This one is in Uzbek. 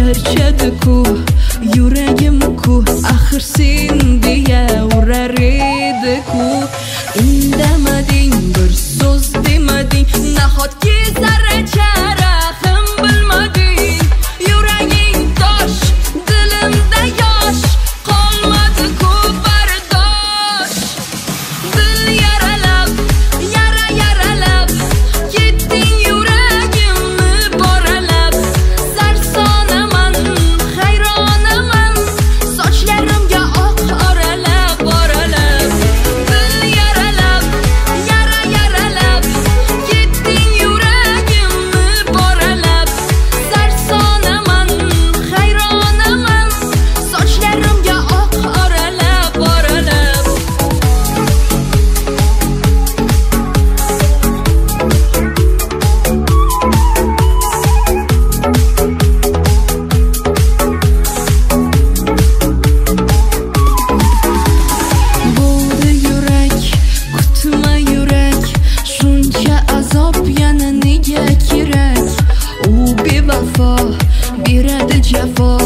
charchadi-ku yuragim-ku, axir sen deya urar edi-ku. Indamading, bir so'z demading, nahotki zarracha rahim bilmading. Yuraging tosh, dilimda yosh, qolmadi-ku bardosh. Dil yaralab, yaralab, ketding yuragimni boralab. Sarsonaman, hayronaman, sochlarimga oq oralab. Dil yaralab, yaralab, ketding yuragimni boralab. Sarsonaman, hayronaman, sochlarimga oq oralab. Bo'ldi yurak, kutma yurak, shuncha azob yana nega kerak? U bevafo beradi jafo,